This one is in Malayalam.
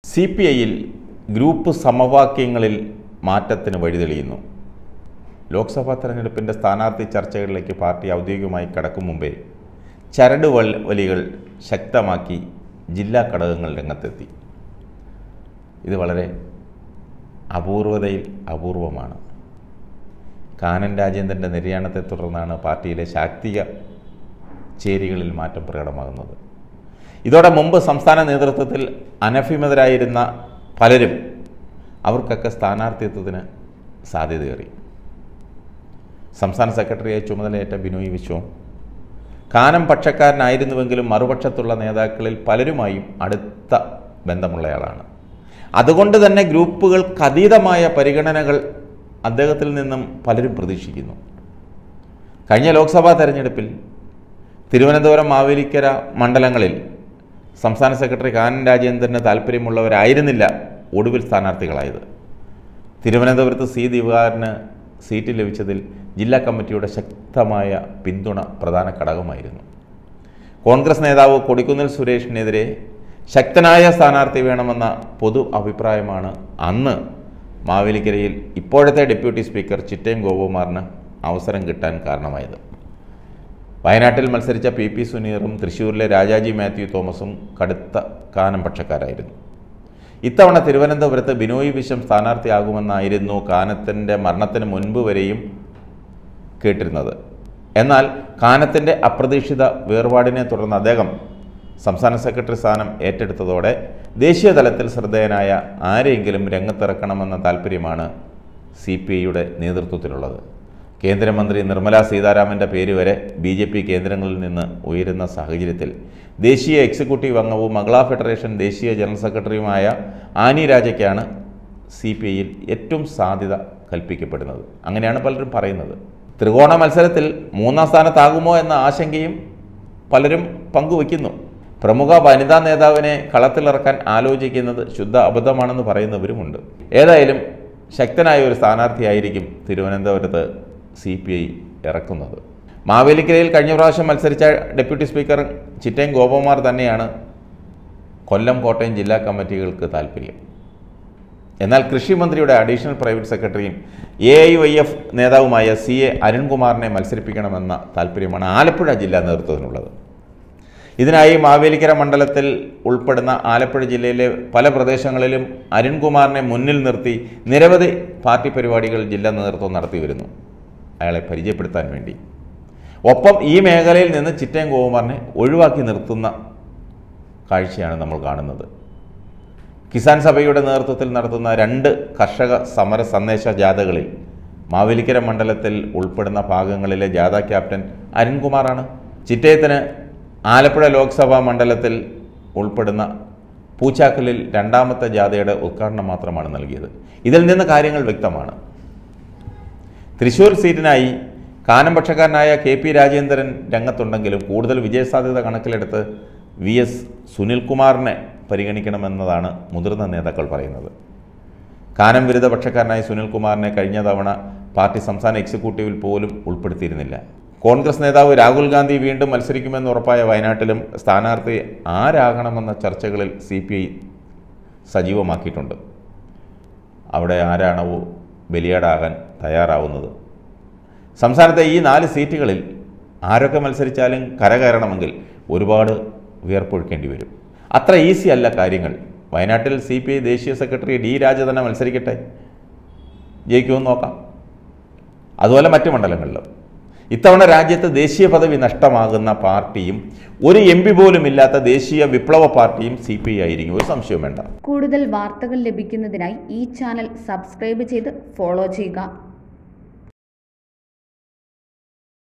CPIയിൽ ഗ്രൂപ്പ് സമവാക്യങ്ങളിൽ മാറ്റത്തിന് വഴിതെളിയുന്നു. ലോക്സഭാ തെരഞ്ഞെടുപ്പിൻ്റെ സ്ഥാനാർത്ഥി ചർച്ചകളിലേക്ക് പാർട്ടി ഔദ്യോഗികമായി കടക്കും മുമ്പേ ചരട് വലികൾ ശക്തമാക്കി ജില്ലാ ഘടകങ്ങൾ രംഗത്തെത്തി. ഇത് വളരെ അപൂർവതയിൽ അപൂർവമാണ്. കാനൻ രാജേന്ദ്രൻ്റെ നിര്യാണത്തെ തുടർന്നാണ് പാർട്ടിയിലെ ശാക്തിക ചേരികളിൽ മാറ്റം പ്രകടമാകുന്നത്. ഇതോടെ മുമ്പ് സംസ്ഥാന നേതൃത്വത്തിൽ അനഭിമതരായിരുന്ന പലരും അവർക്കൊക്കെ സ്ഥാനാർത്ഥിത്വത്തിന് സാധ്യതയേറി. സംസ്ഥാന സെക്രട്ടറിയായി ചുമതലയേറ്റ ബിനോയ് വിശ്വം കാനം പക്ഷക്കാരനായിരുന്നുവെങ്കിലും മറുപക്ഷത്തുള്ള നേതാക്കളിൽ പലരുമായും അടുത്ത ബന്ധമുള്ളയാളാണ്. അതുകൊണ്ട് തന്നെ ഗ്രൂപ്പുകൾക്ക് അതീതമായ പരിഗണനകൾ അദ്ദേഹത്തിൽ നിന്നും പലരും പ്രതീക്ഷിക്കുന്നു. കഴിഞ്ഞ ലോക്സഭാ തെരഞ്ഞെടുപ്പിൽ തിരുവനന്തപുരം, മാവേലിക്കര മണ്ഡലങ്ങളിൽ സംസ്ഥാന സെക്രട്ടറി കാനൻ രാജേന്ദ്രന് താല്പര്യമുള്ളവരായിരുന്നില്ല ഒടുവിൽ സ്ഥാനാർത്ഥികളായത്. തിരുവനന്തപുരത്ത് സി ദിവാകരന് സീറ്റ് ലഭിച്ചതിൽ ജില്ലാ കമ്മിറ്റിയുടെ ശക്തമായ പിന്തുണ പ്രധാന ഘടകമായിരുന്നു. കോൺഗ്രസ് നേതാവ് കൊടിക്കുന്നിൽ സുരേഷിനെതിരെ ശക്തനായ സ്ഥാനാർത്ഥി വേണമെന്ന പൊതു അഭിപ്രായമാണ് അന്ന് മാവേലിക്കരയിൽ ഇപ്പോഴത്തെ ഡെപ്യൂട്ടി സ്പീക്കർ ചിറ്റയം ഗോപകുമാറിന് അവസരം കിട്ടാൻ കാരണമായത്. വയനാട്ടിൽ മത്സരിച്ച PP സുനീറും തൃശ്ശൂരിലെ രാജാജി മാത്യു തോമസും കടുത്ത കാനം പക്ഷക്കാരായിരുന്നു. ഇത്തവണ തിരുവനന്തപുരത്ത് ബിനോയ് വിശ്വം സ്ഥാനാർത്ഥിയാകുമെന്നായിരുന്നു കാനത്തിൻ്റെ മരണത്തിന് മുൻപ് വരെയും കേട്ടിരുന്നത്. എന്നാൽ കാനത്തിൻ്റെ അപ്രതീക്ഷിത വേർപാടിനെ തുടർന്ന് അദ്ദേഹം സംസ്ഥാന സെക്രട്ടറി സ്ഥാനം ഏറ്റെടുത്തതോടെ ദേശീയ തലത്തിൽ ശ്രദ്ധേയനായ ആരെയെങ്കിലും രംഗത്തിറക്കണമെന്ന താല്പര്യമാണ് CPIയുടെ നേതൃത്വത്തിലുള്ളത്. കേന്ദ്രമന്ത്രി നിർമ്മല സീതാരാമൻ്റെ പേര് വരെ BJP കേന്ദ്രങ്ങളിൽ നിന്ന് ഉയരുന്ന സാഹചര്യത്തിൽ ദേശീയ എക്സിക്യൂട്ടീവ് അംഗവും മംഗള ഫെഡറേഷൻ ദേശീയ ജനറൽ സെക്രട്ടറിയുമായ ആനി രാജയ്ക്കാണ് CPIയിൽ ഏറ്റവും സാധ്യത കൽപ്പിക്കപ്പെടുന്നത്. അങ്ങനെയാണ് പലരും പറയുന്നത്. ത്രികോണ മത്സരത്തിൽ മൂന്നാം സ്ഥാനത്താകുമോ എന്ന ആശങ്കയും പലരും പങ്കുവയ്ക്കുന്നു. പ്രമുഖ വനിതാ നേതാവിനെ കളത്തിലിറക്കാൻ ആലോചിക്കുന്നത് ശുദ്ധ അബദ്ധമാണെന്ന് പറയുന്നവരുമുണ്ട്. ഏതായാലും ശക്തനായ ഒരു സ്ഥാനാർത്ഥിയായിരിക്കും തിരുവനന്തപുരത്ത് CPI ഇറക്കുന്നത്. മാവേലിക്കരയിൽ കഴിഞ്ഞ പ്രാവശ്യം മത്സരിച്ച ഡെപ്യൂട്ടി സ്പീക്കർ ചിറ്റയം ഗോപകുമാർ തന്നെയാണ് കൊല്ലം, കോട്ടയം ജില്ലാ കമ്മിറ്റികൾക്ക് താല്പര്യം. എന്നാൽ കൃഷിമന്ത്രിയുടെ അഡീഷണൽ പ്രൈവറ്റ് സെക്രട്ടറിയും AIYF നേതാവുമായ CA അരുൺകുമാറിനെ മത്സരിപ്പിക്കണമെന്ന താല്പര്യമാണ് ആലപ്പുഴ ജില്ലാ നേതൃത്വത്തിനുള്ളത്. ഇതിനായി മാവേലിക്കര മണ്ഡലത്തിൽ ഉൾപ്പെടുന്ന ആലപ്പുഴ ജില്ലയിലെ പല പ്രദേശങ്ങളിലും അരുൺകുമാറിനെ മുന്നിൽ നിർത്തി നിരവധി പാർട്ടി പരിപാടികൾ ജില്ലാ നേതൃത്വം നടത്തി വരുന്നു, അയാളെ പരിചയപ്പെടുത്താൻ വേണ്ടി. ഒപ്പം ഈ മേഖലയിൽ നിന്ന് ചിറ്റയം ഗോപകുമാറിനെ ഒഴിവാക്കി നിർത്തുന്ന കാഴ്ചയാണ് നമ്മൾ കാണുന്നത്. കിസാൻ സഭയുടെ നേതൃത്വത്തിൽ നടത്തുന്ന 2 കർഷക സമര സന്ദേശ ജാഥകളിൽ മാവേലിക്കര മണ്ഡലത്തിൽ ഉൾപ്പെടുന്ന ഭാഗങ്ങളിലെ ജാഥ ക്യാപ്റ്റൻ അരുൺകുമാറാണ്. ചിറ്റയത്തിന് ആലപ്പുഴ ലോക്സഭാ മണ്ഡലത്തിൽ ഉൾപ്പെടുന്ന പൂച്ചാക്കലിൽ 2ാമത്തെ ജാഥയുടെ ഉദ്ഘാടനം മാത്രമാണ് നൽകിയത്. ഇതിൽ നിന്ന് കാര്യങ്ങൾ വ്യക്തമാണ്. തൃശ്ശൂർ സീറ്റിനായി കാനം പക്ഷക്കാരനായ KP രാജേന്ദ്രൻ രംഗത്തുണ്ടെങ്കിലും കൂടുതൽ വിജയസാധ്യത കണക്കിലെടുത്ത് VS സുനിൽകുമാറിനെ പരിഗണിക്കണമെന്നതാണ് മുതിർന്ന നേതാക്കൾ പറയുന്നത്. കാനം വിരുദ്ധ പക്ഷക്കാരനായ സുനിൽകുമാറിനെ കഴിഞ്ഞ തവണ പാർട്ടി സംസ്ഥാന എക്സിക്യൂട്ടീവിൽ പോലും ഉൾപ്പെടുത്തിയിരുന്നില്ല. കോൺഗ്രസ് നേതാവ് രാഹുൽ ഗാന്ധി വീണ്ടും മത്സരിക്കുമെന്ന് ഉറപ്പായ വയനാട്ടിലും സ്ഥാനാർത്ഥി ആരാകണമെന്ന ചർച്ചകളിൽ CPI സജീവമാക്കിയിട്ടുണ്ട്. അവിടെ ആരാണവോ ബലിയാടാകാൻ തയ്യാറാവുന്നത്. സംസ്ഥാനത്തെ ഈ 4 സീറ്റുകളിൽ ആരൊക്കെ മത്സരിച്ചാലും കരകയറണമെങ്കിൽ ഒരുപാട് വിയർപ്പൊഴുക്കേണ്ടി വരും. അത്ര ഈസി അല്ല കാര്യങ്ങൾ. വയനാട്ടിൽ CPI ദേശീയ സെക്രട്ടറി D രാജ തന്നെ മത്സരിക്കട്ടെ, ജയിക്കുമെന്ന് നോക്കാം. അതുപോലെ മറ്റു മണ്ഡലങ്ങളിലും ഇത്തവണ രാജ്യത്ത് ദേശീയ പദവി നഷ്ടമാകുന്ന പാർട്ടിയും ഒരു MP പോലും ഇല്ലാത്ത ദേശീയ വിപ്ലവ പാർട്ടിയും CPI ആയിരിക്കും, ഒരു സംശയവും വേണ്ട. കൂടുതൽ വാർത്തകൾ ലഭിക്കുന്നതിനായി ഈ ചാനൽ സബ്സ്ക്രൈബ് ചെയ്ത് ഫോളോ ചെയ്യുക.